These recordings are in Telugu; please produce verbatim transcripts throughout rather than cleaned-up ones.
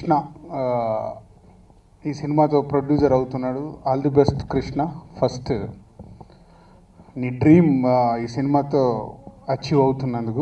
కృష్ణ ఈ సినిమాతో ప్రొడ్యూసర్ అవుతున్నాడు. All the best Krishna. First నీ డ్రీమ్ ఈ సినిమాతో అచీవ్ అవుతున్నందుకు.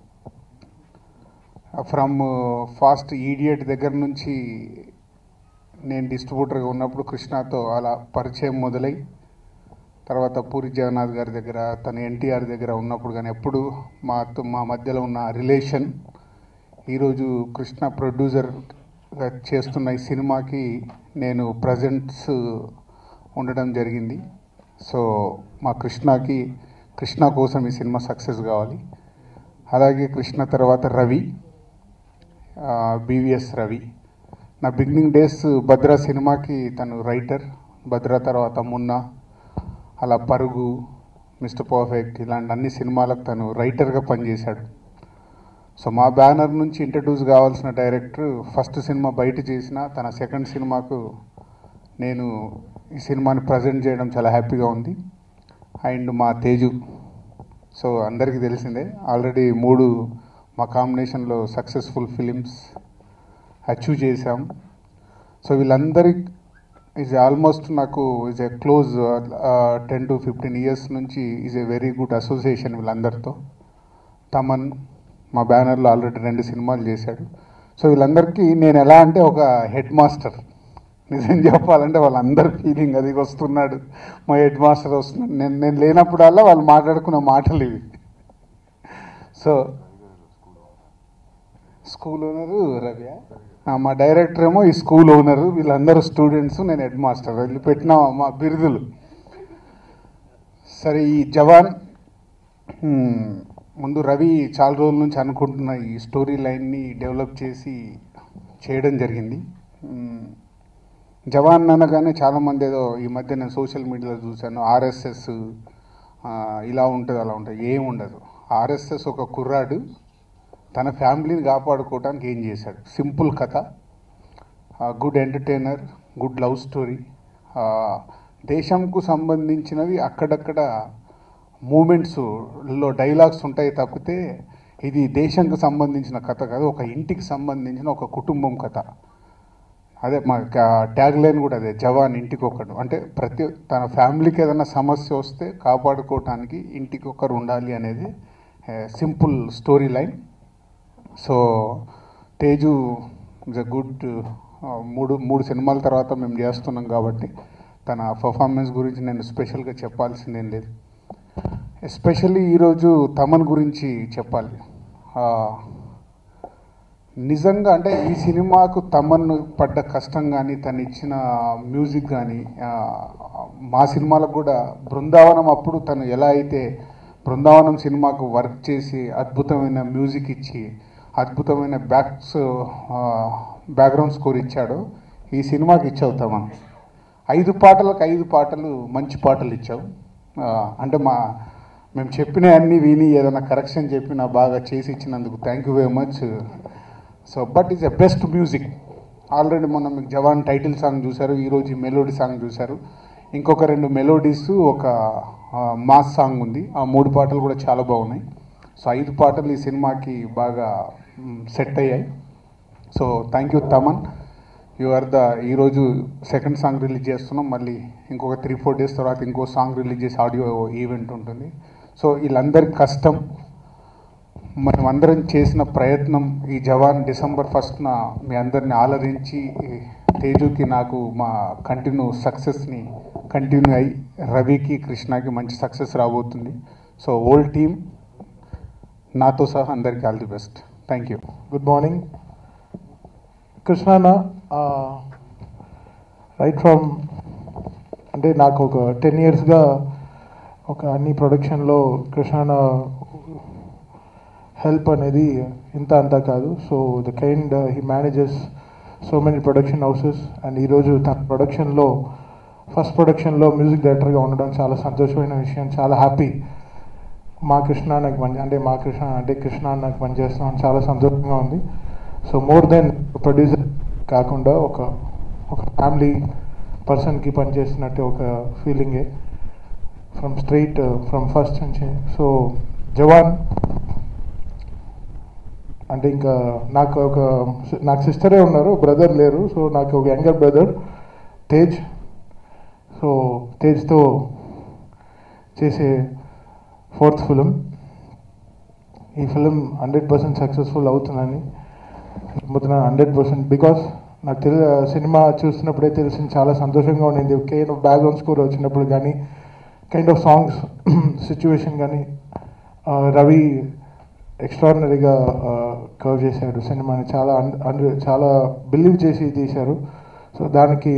ఫ్రమ్ ఫాస్ట్ ఈడియట్ దగ్గర నుంచి నేను డిస్ట్రిబ్యూటర్గా ఉన్నప్పుడు కృష్ణతో అలా పరిచయం మొదలై తర్వాత పూరి జగన్నాథ్ గారి దగ్గర, తన ఎన్టీఆర్ దగ్గర ఉన్నప్పుడు కానీ ఎప్పుడు మా మా మధ్యలో ఉన్న రిలేషన్ ఈరోజు కృష్ణ ప్రొడ్యూసర్గా చేస్తున్న ఈ సినిమాకి నేను ప్రజెంట్స్ ఉండడం జరిగింది. సో మా కృష్ణకి కృష్ణ కోసం ఈ సినిమా సక్సెస్ కావాలి. అలాగే కృష్ణ తర్వాత రవి, బీవీఎస్ రవి. నా బిగినింగ్ డేస్ భద్ర సినిమాకి తను రైటర్, భద్ర తర్వాత మున్నా, అలా పరుగు, మిస్టర్ పర్ఫెక్ట్ ఇలాంటి అన్ని సినిమాలకు తను రైటర్గా పనిచేశాడు. సో మా బ్యానర్ నుంచి ఇంట్రడ్యూస్ కావాల్సిన డైరెక్టర్ ఫస్ట్ సినిమా బయట చేసిన తన సెకండ్ సినిమాకు నేను ఈ సినిమాని ప్రజెంట్ చేయడం చాలా హ్యాపీగా ఉంది. అండ్ మా తేజు, సో అందరికీ తెలిసిందే ఆల్రెడీ మూడు మా కాంబినేషన్లో సక్సెస్ఫుల్ ఫిలిమ్స్ అచీవ్ చేశాం. సో వీళ్ళందరి ఈజ్ ఆల్మోస్ట్ నాకు is a close ten to fifteen years నుంచి is a very good association వీళ్ళందరితో. తమన్ మా బ్యానర్లో ఆల్రెడీ రెండు సినిమాలు చేశాడు. సో వీళ్ళందరికీ నేను ఎలా అంటే ఒక హెడ్ మాస్టర్. నిజం చెప్పాలంటే వాళ్ళందరి ఫీలింగ్ అది వస్తున్నాడు, మా హెడ్ మాస్టర్ వస్తున్నాడు. నేను నేను లేనప్పుడల్లా వాళ్ళు మాట్లాడుకున్న మాటలు ఇవి. సో స్కూల్ ఓనరు రవి, మా డైరెక్టర్ ఏమో ఈ స్కూల్ ఓనరు, వీళ్ళందరూ స్టూడెంట్స్, నేను హెడ్ మాస్టర్. వీళ్ళు పెట్టిన మా బిరుదులు. సరే, ఈ జవాన్ ముందు రవి చాలా రోజుల నుంచి అనుకుంటున్న ఈ స్టోరీ లైన్ని డెవలప్ చేసి చేయడం జరిగింది. జవాన్ అనగానే చాలామంది ఏదో ఈ మధ్య నేను సోషల్ మీడియాలో చూశాను, ఆర్ఎస్ఎస్ ఇలా ఉంటుంది అలా ఉంటుంది. ఏం ఉండదు. ఆర్ఎస్ఎస్ ఒక కుర్రాడు తన ఫ్యామిలీని కాపాడుకోవడానికి ఏం చేశాడు. సింపుల్ కథ, good entertainer, good love story. దేశంకు సంబంధించినవి అక్కడక్కడ మూమెంట్స్లో డైలాగ్స్ ఉంటాయి తప్పితే ఇది దేశంకు సంబంధించిన కథ కాదు, ఒక ఇంటికి సంబంధించిన ఒక కుటుంబం కథ. అదే మా ట్యాగ్ లైన్ కూడా అదే, జవాన్ ఇంటికి ఒకడు. అంటే ప్రతి తన ఫ్యామిలీకి ఏదైనా సమస్య వస్తే కాపాడుకోవటానికి ఇంటికి ఒకరు ఉండాలి అనేది simple story line. So Teju is a good, మూడు మూడు సినిమాల తర్వాత మేము చేస్తున్నాం కాబట్టి తన పర్ఫార్మెన్స్ గురించి నేను స్పెషల్గా చెప్పాల్సిందేం లేదు. ఎస్పెషల్లీ ఈరోజు తమన్ గురించి చెప్పాలి. నిజంగా అంటే ఈ సినిమాకు తమన్ పడ్డ కష్టం కానీ, తను ఇచ్చిన మ్యూజిక్ కానీ, మా సినిమాలకు కూడా బృందావనం అప్పుడు తను ఎలా అయితే బృందావనం సినిమాకు వర్క్ చేసి అద్భుతమైన మ్యూజిక్ ఇచ్చి అద్భుతమైన బ్యాక్స్ బ్యాక్గ్రౌండ్ స్కోర్ ఇచ్చాడో ఈ సినిమాకి ఇచ్చావు తమన్. ఐదు పాటలకు ఐదు పాటలు మంచి పాటలు ఇచ్చావు. అంటే మా మేము చెప్పిన అన్నీ విని ఏదైనా కరెక్షన్ చెప్పినా బాగా చేసి ఇచ్చినందుకు thank you very much. So but is a best music. Already మొన్న మీకు జవాన్ టైటిల్ సాంగ్ చూశారు, ఈరోజు మెలోడీ సాంగ్ చూశారు. ఇంకొక రెండు మెలోడీస్, ఒక మాస్ సాంగ్ ఉంది. ఆ మూడు పాటలు కూడా చాలా బాగున్నాయి. సో ఐదు పాటలు ఈ సినిమాకి బాగా సెట్ అయ్యాయి. So thank you Thaman. You are the ఈరోజు సెకండ్ సాంగ్ రిలీజ్ చేస్తున్నాం. మళ్ళీ ఇంకొక త్రీ ఫోర్ డేస్ తర్వాత ఇంకో సాంగ్ రిలీజ్ చేసి ఆడియో ఈవెంట్ ఉంటుంది. సో వీళ్ళందరి కష్టం, మనం అందరం చేసిన ప్రయత్నం, ఈ జవాన్ డిసెంబర్ ఫస్ట్న మీ అందరిని ఆలరించి తేజుకి నాకు మా కంటిన్యూ సక్సెస్ని కంటిన్యూ అయ్యి రవికి కృష్ణకి మంచి సక్సెస్ రాబోతుంది. సో హోల్ టీమ్ నాతో సహా అందరికీ all the best. Thank you. Good morning Krishna. Right from అంటే నాకు ఒక టెన్ ఇయర్స్గా ఒక అన్ని ప్రొడక్షన్లో కృష్ణ హెల్ప్ అనేది ఇంత అంతా కాదు. So the kind he manages so many production houses. And ఈరోజు తన ప్రొడక్షన్లో ఫస్ట్ ప్రొడక్షన్లో మ్యూజిక్ డైరెక్టర్గా ఉండడం చాలా సంతోషమైన విషయం. చాలా హ్యాపీ. మా కృష్ణ నాకు పని అంటే మా కృష్ణ అంటే కృష్ణ నాకు పనిచేస్తున్నాను, చాలా సంతోషంగా ఉంది. సో మోర్ దెన్ ప్రొడ్యూసర్ కాకుండా ఒక ఒక ఫ్యామిలీ పర్సన్కి పనిచేస్తున్నట్టు ఒక ఫీలింగే ఫ్రమ్ స్ట్రైట్ ఫ్రమ్ ఫస్ట్ నుంచి. సో జవాన్ అంటే ఇంకా నాకు ఒక నాకు సిస్టరే ఉన్నారు, బ్రదర్ లేరు. సో నాకు ఒక యంగర్ బ్రదర్ తేజ్. సో తేజ్తో చేసే ఫోర్త్ ఫిలిం. ఈ ఫిలిం హండ్రెడ్ పర్సెంట్ సక్సెస్ఫుల్ అవుతుందని నమ్ముతున్నాను, హండ్రెడ్ పర్సెంట్. బికాస్ నాకు తెలి సినిమా చూస్తున్నప్పుడే తెలిసింది, చాలా సంతోషంగా ఉండింది. కైండ్ ఆఫ్ బ్యాక్గ్రౌండ్ స్కోర్ వచ్చినప్పుడు కానీ, కైండ్ ఆఫ్ సాంగ్స్ సిచ్యువేషన్ కానీ, రవి ఎక్స్ట్రాడినరీగా కవర్ చేశాడు సినిమాని. చాలా అండ్ చాలా బిలీవ్ చేసి తీశారు. సో దానికి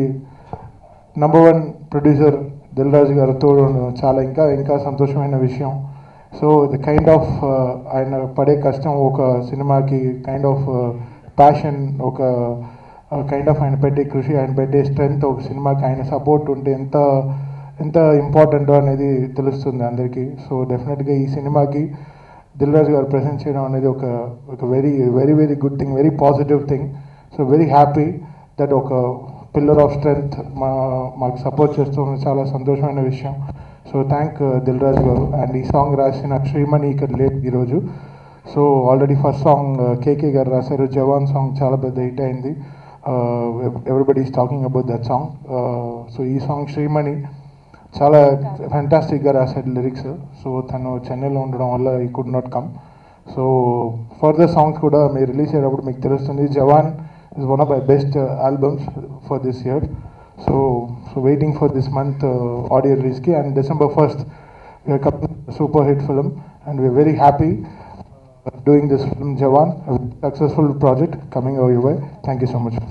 number one producer Dil Raju garu తోడు చాలా ఇంకా ఇంకా సంతోషమైన విషయం. సో ది కైండ్ ఆఫ్ ఆయన పడే కష్టం ఒక సినిమాకి, కైండ్ ఆఫ్ ప్యాషన్, ఒక కైండ్ ఆఫ్ ఆయన పెట్టే కృషి, ఆయన పెట్టే స్ట్రెంగ్త్ ఒక సినిమాకి, ఆయన సపోర్ట్ ఉంటే ఎంత ఎంత ఇంపార్టెంటో అనేది తెలుస్తుంది అందరికీ. సో డెఫినెట్గా ఈ సినిమాకి దిల్ రాజు గారు ప్రెజెంట్ చేయడం అనేది ఒక ఒక very very very good thing, very positive thing. So very happy that ఒక పిల్లర్ ఆఫ్ స్ట్రెంగ్త్ మా మాకు సపోర్ట్ చేస్తున్న చాలా సంతోషమైన విషయం. సో థ్యాంక్ దిల్ రాజు గారు. అండ్ ఈ సాంగ్ రాసిన శ్రీమణి ఇక్కడ లేదు ఈరోజు. So already first song KK garu రాశారు, జవాన్ సాంగ్ చాలా పెద్ద హిట్ అయింది. Everybody is talking about that song. So ఈ సాంగ్ శ్రీమణి చాలా ఫ్యాంటాస్టిక్గా రాశాడు లిరిక్స్. సో తను చెన్నైలో ఉండడం వల్ల ఈ could not come. So further songs కూడా మీరు రిలీజ్ అయ్యేటప్పుడు మీకు తెలుస్తుంది. జవాన్ is one of my best uh, albums for this year. So, so waiting for this month uh, audio release ki, and December first we are coming a super hit film, and we are very happy uh, doing this film Jawan, a successful project coming our way. Thank you so much.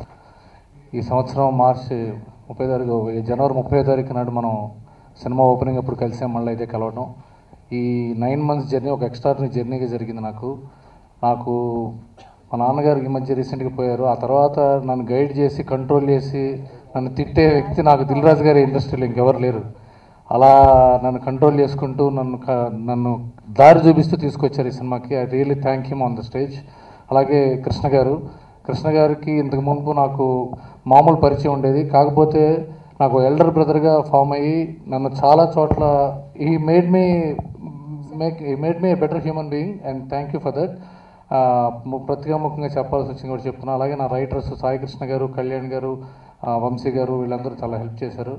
ఈ సంవత్సరం మార్చి ముప్పై తారీఖు జనవరి ముప్పై తారీఖు నాడు మనం సినిమా ఓపెనింగ్ అప్పుడు కలిసాం, మళ్ళీ అయితే కలవడం. ఈ నైన్ మంత్స్ జర్నీ ఒక ఎక్స్ట్రాడినరీ జర్నీగా జరిగింది నాకు. నాకు మా నాన్నగారికి ఈ మధ్య రీసెంట్గా పోయారు. ఆ తర్వాత నన్ను గైడ్ చేసి, కంట్రోల్ చేసి, నన్ను తిట్టే వ్యక్తి నాకు దిల్ రాజు గారి ఇండస్ట్రీలో ఇంకెవరు లేరు. అలా నన్ను కంట్రోల్ చేసుకుంటూ నన్ను నన్ను దారి చూపిస్తూ తీసుకొచ్చారు ఈ సినిమాకి. I really thank him on the stage. అలాగే కృష్ణ గారు కృష్ణ గారికి ఇంతకు ముందు నాకు మామూలు పరిచయం ఉండేది, కాకపోతే నాకు ఎల్డర్ బ్రదర్గా ఫామ్ అయ్యి నన్ను చాలా చోట్ల he made me make he made me a better human being, and thank you for that. ప్రత్యేకముఖంగా చెప్పాల్సి వచ్చింది కూడా చెప్తున్నా. అలాగే నా రైటర్స్ సాయి కృష్ణ గారు, కళ్యాణ్ గారు, వంశీ గారు, వీళ్ళందరూ చాలా హెల్ప్ చేశారు.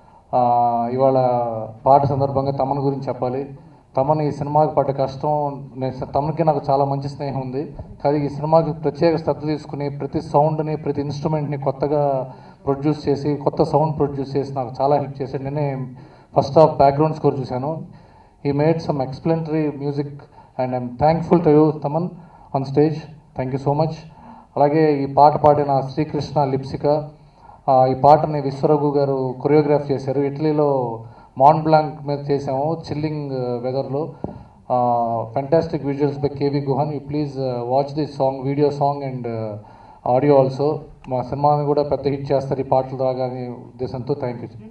ఇవాళ పాట సందర్భంగా తమన్ గురించి చెప్పాలి. తమన్ ఈ సినిమాకి పడ్డ కష్టం, నేను తమన్కి నాకు చాలా మంచి స్నేహం ఉంది. కానీ ఈ సినిమాకి ప్రత్యేక శ్రద్ధ తీసుకుని ప్రతి సౌండ్ని, ప్రతి ఇన్స్ట్రుమెంట్ని కొత్తగా ప్రొడ్యూస్ చేసి, కొత్త సౌండ్ ప్రొడ్యూస్ చేసి నాకు చాలా హెల్ప్ చేశాడు. నేనే ఫస్ట్ హాఫ్ బ్యాక్గ్రౌండ్ స్కోర్ చూశాను. He made some explanatory music and I'm thankful to you Thaman on stage. Thank you so much. అలాగే ఈ పాట పాడిన శ్రీకృష్ణ లిప్సిక, ఈ పాటని విశ్వరఘు గారు కొరియోగ్రాఫ్ చేశారు. ఇటలీలో మాంట్ బ్లాంక్ మీద చేసాము, చిల్లింగ్ వెదర్లో. Fantastic visuals by KV Guhan. You please watch this song, video song and audio also. మా సినిమాని కూడా పెద్ద హిట్ చేస్తారు ఈ పాటలు రాగానే ఉద్దేశంతో. Thank you.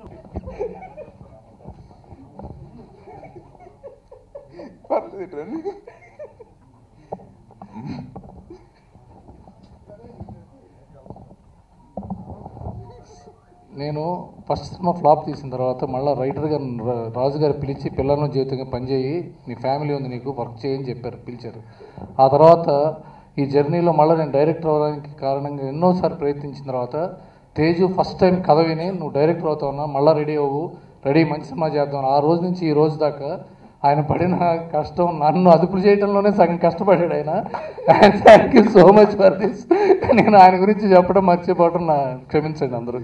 నేను ఫస్ట్ సినిమా ఫ్లాప్ తీసిన తర్వాత మళ్ళీ రైటర్ గారు రాజు గారు పిలిచి, పిల్లలను జీవితంగా పనిచేయి, నీ ఫ్యామిలీ ఉంది, నీకు వర్క్ చేయని చెప్పారు, పిలిచారు. ఆ తర్వాత ఈ జర్నీలో మళ్ళీ నేను డైరెక్టర్ అవ్వడానికి కారణంగా ఎన్నోసార్లు ప్రయత్నించిన తర్వాత తేజు ఫస్ట్ టైం కథ విని, నువ్వు డైరెక్టర్ అవుతావున్నా, మళ్ళీ రెడీ అవ్వు, రెడీ మంచి సినిమా చేద్దాం. ఆ రోజు నుంచి ఈ రోజు దాకా ఆయన పడిన కష్టం, నన్ను అదుపు చేయడంలోనే సగం కష్టపడాడు ఆయన. Thank you so much for this. నేను ఆయన గురించి చెప్పడం మర్చిపోవడం నా క్షమించండి అందరూ.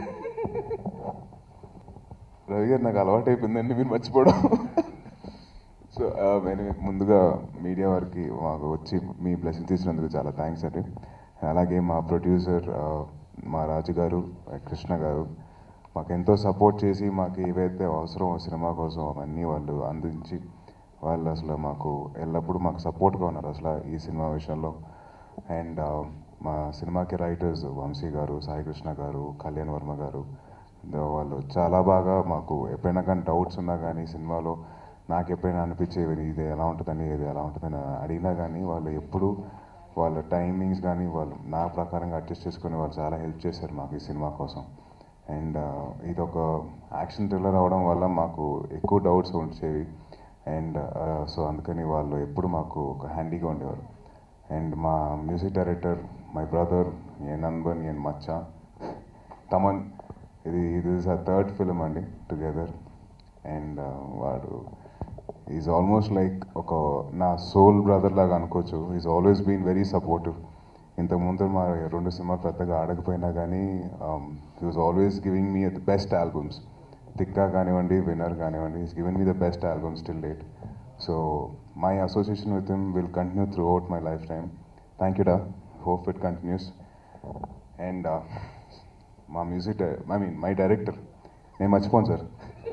రవి గారు నాకు అలవాటు అయిపోయిందండి మీరు మర్చిపోవడం. సో నేను ముందుగా మీడియా వారికి మాకు వచ్చి మీ బ్లెస్సింగ్ తీసినందుకు చాలా థ్యాంక్స్ అండి. అలాగే మా ప్రొడ్యూసర్ మా రాజు గారు, కృష్ణ గారు మాకు ఎంతో సపోర్ట్ చేసి, మాకు ఏవైతే అవసరం సినిమా కోసం అవన్నీ వాళ్ళు అందించి, వాళ్ళు అసలు మాకు ఎల్లప్పుడూ మాకు సపోర్ట్గా ఉన్నారు అసలు ఈ సినిమా విషయంలో. అండ్ మా సినిమాకి రైటర్స్ వంశీ గారు, సాయి కృష్ణ గారు, కళ్యాణ్ వర్మ గారు, వాళ్ళు చాలా బాగా మాకు ఎప్పుడైనా కానీ డౌట్స్ ఉన్నా కానీ సినిమాలో నాకు ఎప్పుడైనా అనిపించేవి ఇది ఎలా ఉంటుందని, ఇది ఎలా ఉంటుందని అడిగినా కానీ వాళ్ళు ఎప్పుడు వాళ్ళ టైమింగ్స్ కానీ వాళ్ళు నా ప్రకారంగా అడ్జస్ట్ చేసుకుని వాళ్ళు చాలా హెల్ప్ చేశారు మాకు ఈ సినిమా కోసం. అండ్ ఇది ఒక యాక్షన్ థ్రిల్లర్ అవడం వల్ల మాకు ఎక్కువ డౌట్స్ వచ్చేవి. అండ్ సో అందుకని వాళ్ళు ఎప్పుడు మాకు ఒక హ్యాండీగా ఉండేవారు. అండ్ మా మ్యూజిక్ డైరెక్టర్ మై బ్రదర్ ఏ నంబన్ ఏ మచ్చా తమన్. ఇది ఇది ఇస్ ఆ థర్డ్ ఫిలిం అండి టుగెదర్. అండ్ వాడు ఈజ్ ఆల్మోస్ట్ లైక్ ఒక నా సోల్ బ్రదర్ లాగా అనుకోవచ్చు. Is always been very supportive. ఇంతకుముందు మా రెండు సినిమాలు పెద్దగా ఆడకపోయినా కానీ he was always giving me the best albums. Thikka కానివ్వండి, విన్నర్ కానివ్వండి, is given me the best albums till date. So my association with him will continue throughout my life time. Thank you డా, హోప్ ఇట్ కంటిన్యూస్. అండ్ మా music I mean my director నేను మర్చిపోను సార్,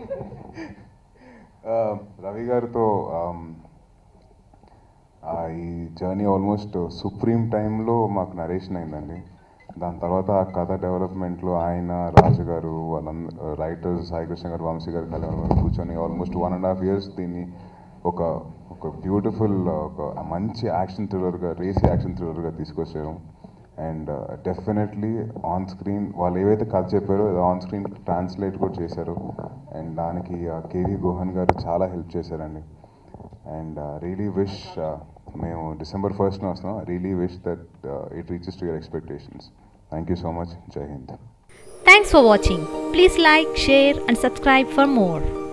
రవి గారితో ఈ జర్నీ ఆల్మోస్ట్ సుప్రీం టైంలో మాకు నరేషన్ అయిందండి. దాని తర్వాత ఆ కథ డెవలప్మెంట్లో ఆయన, రాజు గారు, వాళ్ళందరూ రైటర్స్, సాయికృష్ణ గారు, వంశీ గారు కలిసి కూర్చొని almost one and half years దీన్ని ఒక ఒక బ్యూటిఫుల్ ఒక మంచి యాక్షన్ థ్రిల్లర్గా, రేస్ యాక్షన్ థ్రిల్లర్గా తీసుకొచ్చారు. అండ్ డెఫినెట్లీ ఆన్ స్క్రీన్ వాళ్ళు ఏవైతే కథ చెప్పారో అది ఆన్ స్క్రీన్ ట్రాన్స్లేట్ కూడా చేశారు. అండ్ దానికి కేవీ గోహన్ గారు చాలా హెల్ప్ చేశారండి. అండ్ రియలీ విష్, మేము డిసెంబర్ ఫస్ట్న వస్తున్నాం. Really wish that it reaches to your expectations. Thank you so much. Jai Hind. Thanks for watching. Please like, share and subscribe for more.